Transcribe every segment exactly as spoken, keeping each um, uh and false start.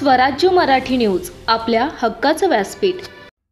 स्वराज्य मराठी न्यूज, आपल्या हक्काचं व्यासपीठ।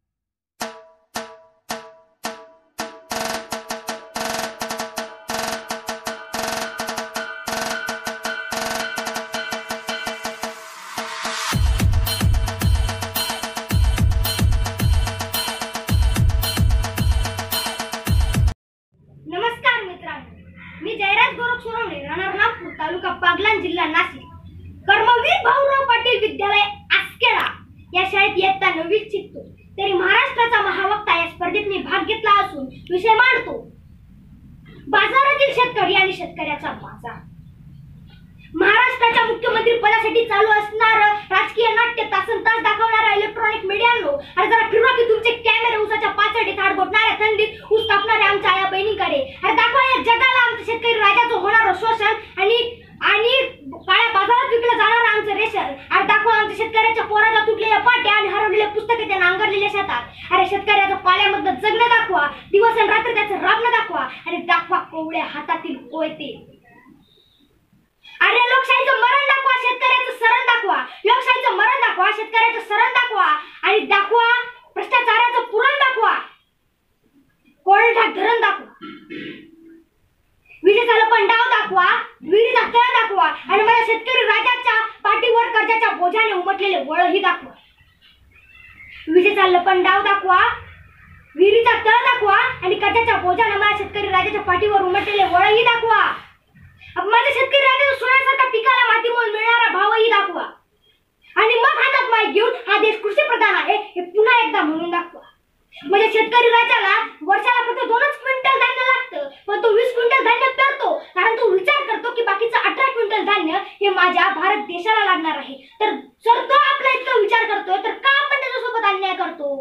नमस्कार मित्रांनो, मी जयराज गोरख सोनवणे, राहणार नागपूर, तालुका बागलाण, जिल्हा नाशिक। कर्मवीर भाऊराव पाटील विद्यालय आसखेडा या शाळेत इयत्ता नववीत शिकतो। तरी महाराष्ट्राचा महावक्ता या स्पर्धेत मी भाग घेतला असून विषय मांडतो बाजारातील शेतकरी आणि शेतकऱ्याचा बाजार। महाराष्ट्राच्या मुख्यमंत्री पदासाठी चालू असणार राजकीय नाट्य तासनतास दाखवणारा इलेक्ट्रॉनिक मीडियानो अरे जरा फिरवा की तुमचे कॅमेरे उसाच्या पाचडे थाट गोठणाऱ्या थंडीत ऊस कापणाऱ्या आमच्या आया बहिणीकडे। अरे दाखवा या जगाला आमच्या शेतकरी राजाचं होणारं शोषण आणि आणि काळ्या बाजारात विकलं जाणारं आमचं रेशन। अरे दाखवा आमच्या शेतकऱ्याच्या पोराच्या तुटलेल्या पाट्या आणि हरवलेल्या पुस्तके त्या नांगरलेल्या शेतात। अरे शेतकऱ्याचं पाल्यामधलं जगणं दाखवा, दिवस आणि रात्र त्याचं राबणं दाखवा आणि दाखवा कोवळ्या हातातील कोयते। अरे लोकशाहीचं मरण दाखवा, शेतकऱ्याचं सरण दाखवा। लोकशाहीचं मरण दाखवा, शेतकऱ्याचं सरण दाखवा आणि दाखवा भ्रष्टाचाराचं पुरण दाखवा, कोरडा धरण दाखवा, विजेचा लपंडाव दाखवा, विहिरीचा तळ दाखवा आणि मला शेतकरी राजाच्या पाठीवर कर्जाच्या बोझाने उमटलेले वळही दाखवा। विजेचा लपंडाव दाखवा, विहिरीचा तळ दाखवा आणि कर्जाच्या बोझाने मला शेतकरी राजाच्या पाठीवर उमटलेले वळही दाखवा। माझ्या शेतकरी राजाच्या सोन्यासारख्या पिकाला माती मोल मिळणारा भावही दाखवा आणि मग हातात माईक घेऊन हा देश कृषी प्रधान आहे हे पुन्हा एकदा म्हणून दाखवा। म्हणजे शेतकरी राजाला वर्षाला फक्त दोनच क्विंटल धान्य लागतं, पण तो वीस क्विंटल धान्य पेरतो, कारण तो विचार करतो की बाकीचं अठरा क्विंटल धान्य हे माझ्या भारत देशाला लागणार आहे। तर जर तो आपला इतका विचार करतोय तर का आपण त्याच्यासोबत अन्याय करतो?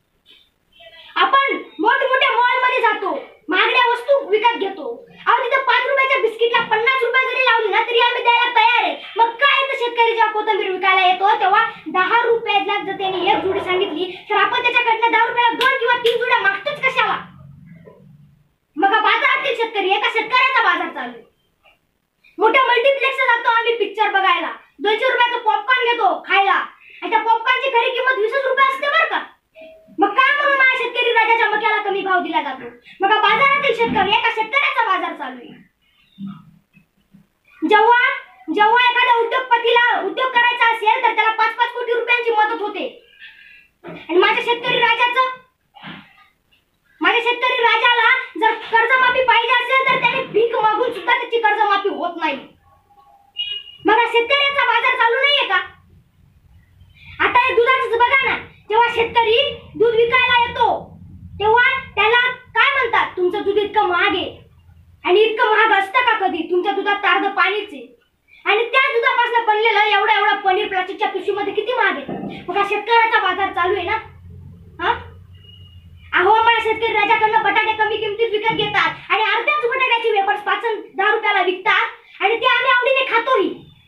आपण मोठमोठ्या मॉलमध्ये जातो, महागड्या वस्तू विकत घेतो, अहो तिथे पाच रुपयाच्या बिस्किटला पन्नास रुपये जरी लावली ना तरी आम्ही द्यायला तयार आहे। मग काय तर शेतकरी जेव्हा कोथिंबीर विकायला येतो तेव्हा दहा रुपयाला जर त्यांनी एक जुडी सांगितली तर आपण त्याच्याकडनं दहा रुपयाला दोन किंवा तीन जुड्या मागतोच कशाला? मग बाजारातील शेतकरी एका शेतकऱ्याचा बाजार चालू आहे। मोठ्या मल्टिप्लेक्सला जातो आम्ही पिक्चर बघायला, दोनशे रुपयाचं पॉपकॉर्न घेतो खायला आणि त्या पॉपकॉर्नची खरी किंमत वीसच रुपये असते बरं का। मग काय म्हणून माझ्या शेतकरी राजाच्या मक्याला कमी भाव दिला जातो? मग बाजारातील शेतकरी एका शेतकऱ्याचा बाजार चालू आहे। जेव्हा जेव्हा एखाद्या उद्योगपतीला उद्योग करायचा असेल तर त्याला पाच पाच कोटी रुपयांची मदत होते आणि माझ्या शेतकरी राजाचं माझ्या शेतकरी राजाला जर कर्जमाफी पाहिजे असेल तर त्याने भीक मागून सुद्धा त्याची कर्जमाफी होत नाही। मग शेतकऱ्याचा बाजार चालू नाहीये का? आता हे दुधाचं बघा ना, जेव्हा शेतकरी दूध विकायला येतो तेव्हा त्याला काय म्हणतात, तुमचं दूध इतकं महाग आहे आणि इतकं महाग असतं का कधी? तुमच्या दुधात अर्ध पाणीच आहे आणि त्या दुधापासून बनलेलं एवढं एवढं पनीर प्लास्टिकच्या पिशवीमध्ये किती महाग आहे। मग हा शेतकऱ्याचा बाजार चालू आहे ना। हा अहो मला शेतकरी राजाकडनं बटाटे कमी किमतीत विकत घेतात आणि अर्ध्याच बटाट्याची वेपर्स पाच दहा रुपयाला विकतात आणि ते आम्ही आवडीने खातोही।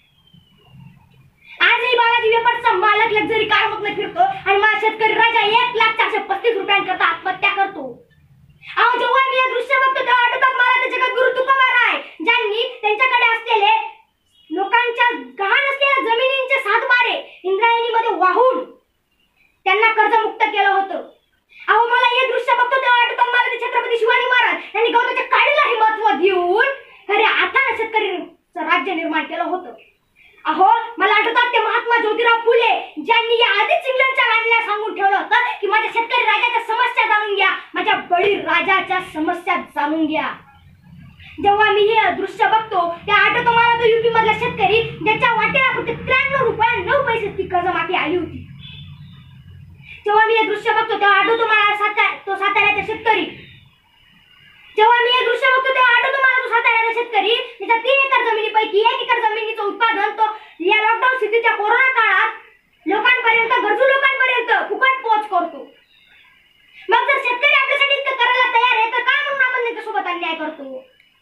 आजही बालाजी वेपर्सचा मालक लक्झरी कार मधून फिरतो आणि माझा शेतकरी राजा एक लाख चारशे पस्तीस रुपयांकरता आत्महत्या करतो। अहो जेव्हा मी हे दृश्य बघतो तेव्हा आठवतात मला ते जगद्गुरु तुकोबाराय, ज्यांनी त्यांच्याकडे असलेले लोकांच्या गहाण असलेल्या जमिनींचे सातबारे इंद्रायणीमध्ये वाहून त्यांना कर्जमुक्त केलं होतं। अहो मला हे दृश्य बघतो तेव्हा आठवतात मला ते छत्रपती शिवाजी महाराज यांनी गवताच्या काडीलाही महत्व देऊन खऱ्या अर्थाने शेतकऱ्यांचं राज्य निर्माण केलं होतं। अहो मला आठवतात ते महात्मा ज्योतिराव फुले ज्यांनी या आधीच इंग्लंडच्या राणीला सांगून ठेवलं होतं की माझ्या शेतकरी राजाच्या समस्या जाणून घ्या, माझ्या बळी राजाच्या समस्या जाणून घ्या। जेव्हा मी हे दृश्य बघतो त्या आठवतो मला तो युपी मधला शेतकरी ज्याच्या वाटेला फक्त त्र्याण्णव रुपये नऊ पैसे ती कर्जमाफी आली होती। जेव्हा मी हे दृश्य बघतो तेव्हा आठवतो मला सातारा तो साताऱ्याचा शेतकरी जेव्हा मी हे दृश्य बघतो तेव्हा आठवतो मला तो साताऱ्याचा शेतकरी त्याच्या तीन एकर जमिनीपैकी एक एकर जमिनीचं उत्पादन तो या लॉकडाऊन स्थितीच्या कोरोना काळात लोकांपर्यंत गरजू लोकांपर्यंत फुकट पोहोच करतो। मग जर शेतकरी आपल्यासाठी इतकं करायला तयार आहे तर काय म्हणून आपण त्याच्यासोबत अन्याय करतो?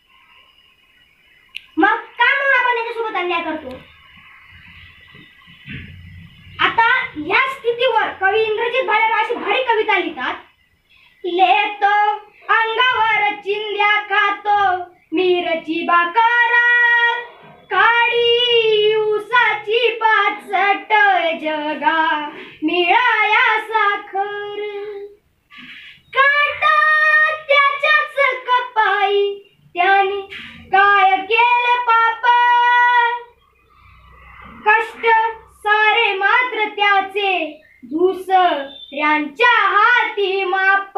मग काय म्हणून आपण त्याच्यासोबत अन्याय करतो? आता या स्थितीवर कवी इंग्रजीत भालेराव अशी भारी कविता लिहितात, लेतो अंगावर चिंध्या खातो मिरची बाकर काळी उसाची पाचट दुसऱ्यांच्या हाती माप.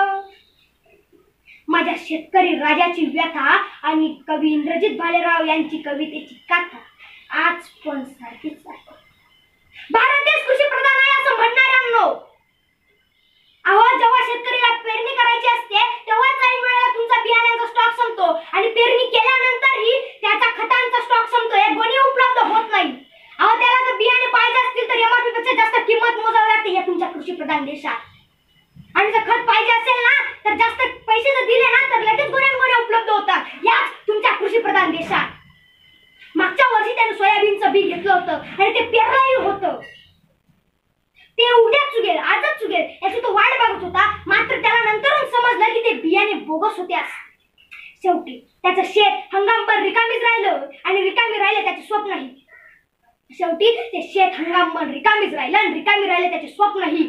माझ्या शेतकरी राजाची व्यथा आणि कवी इंद्रजित भालेराव यांची कवितेची कथा आज पण सारखीच आहे. भारत देश कृषी प्रधान आहे असं म्हणणाऱ्यांनो, अहो जेव्हा शेतकरीला पेरणी करायची असते तेव्हाच काही वेळेला तुमचा बियाण्यांचा स्टॉक संपतो आणि पेरणी केल्यानंतरही त्याचा खतांचा स्टॉक संपतो. हे दोन्ही उपलब्ध होत नाही. अहो त्याला जर बियाणे पाहिजे असतील तर एमआरपी पेक्षा जास्त किंमत मोजावी लागते या तुमच्या कृषी प्रधान देशात. आणि जर खत पाहिजे असेल ना तर जास्त पैसे जर दिले ना तर लगेच गोण्या गोण्या उपलब्ध होतात याच तुमच्या कृषी प्रधान देशात. मागच्या वर्षी त्याने सोयाबीनचं बी घेतलं होतं आणि ते पेरलंही होतं. ते उद्याच चुकेल आजच चुकेल याची तो वाट बघत होता. मात्र त्याला नंतरून समजलं की ते बियाणे बोगस होते. शेवटी त्याचं शेत हंगामभर रिकामीच राहिलं आणि रिकामी राहिले त्याचे स्वप्नही. शेवटी ते शेत हंगामभर रिकामीच राहिलं आणि रिकामी राहिले त्याचे स्वप्नही.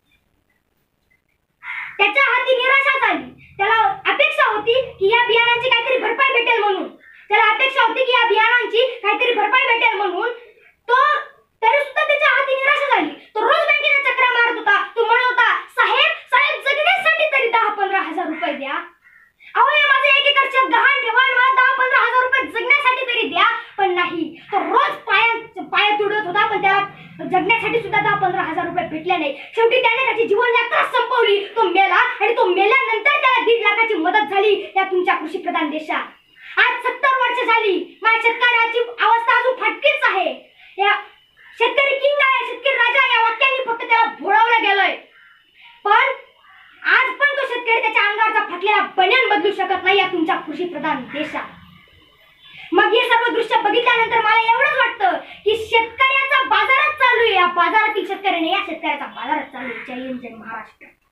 त्याच्या हाती निराशा झाली. त्याला अपेक्षा होती की या बियाणांची काहीतरी भरपाई भेटेल म्हणून. त्याला अपेक्षा होती की या बियाणांची काहीतरी भरपाई भेटेल म्हणून. तो तरी सुद्धा त्याच्या हाती निराशा झाली. तो रोज बँकेला चक्रा मारत होता. तो म्हणत होता, साहेब साहेब जगण्यासाठी तरी दहा पंधरा हजार रुपये द्या. अहो हे माझं एक एकर शेत गहाण ठेवा आणि मला दहा पंधरा हजार रुपये जगण्यासाठी तरी द्या. पण नाही, तो रोज पाया पाया तुडत होता पण त्याला जगण्यासाठी सुद्धा दहा पंधरा हजार रुपये भेटले नाही. शेवटी त्याने त्याची जीवन यात्रा संपवली. तो मेला आणि तो मेल्यानंतर त्याला दीड लाखाची मदत झाली या तुमच्या कृषी प्रधान देशात. आज सत्तर वर्ष झाली. माझ्या शेतकऱ्याची अवस्था अजून फाटकीच आहे. या शेतकरी किंग आहे, शेतकरी राजा या वाक्यांनी फक्त त्याला भोळवलं गेलंय. पण आज पण तो शेतकरी त्याच्या अंगावरचा फाटलेला बन्यान बदलू शकत नाही या तुमच्या कृषी प्रधान देशात. मग हे सर्व दृश्य बघितल्यानंतर मला एवढंच वाटतं की शेतकऱ्याचा बाजारात चालू आहे. या बाजारातील शेतकऱ्याने या शेतकऱ्याचा बाजारात चालू आहे. जय हिंद, जय महाराष्ट्र.